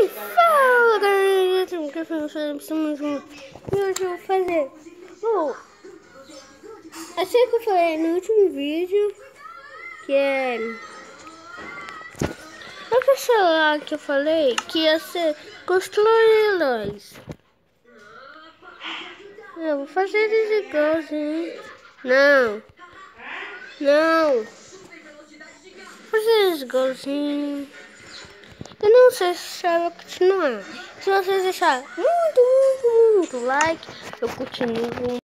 Fala galera, estamos e hoje eu vou fazer assim que eu falei no último vídeo, que é aquele celular que eu falei que ia ser construir heróis. Eu vou fazer eles igualzinho. Não, vou fazer eles igualzinho. Eu não sei se vai continuar. Se vocês deixarem muito like, eu continuo.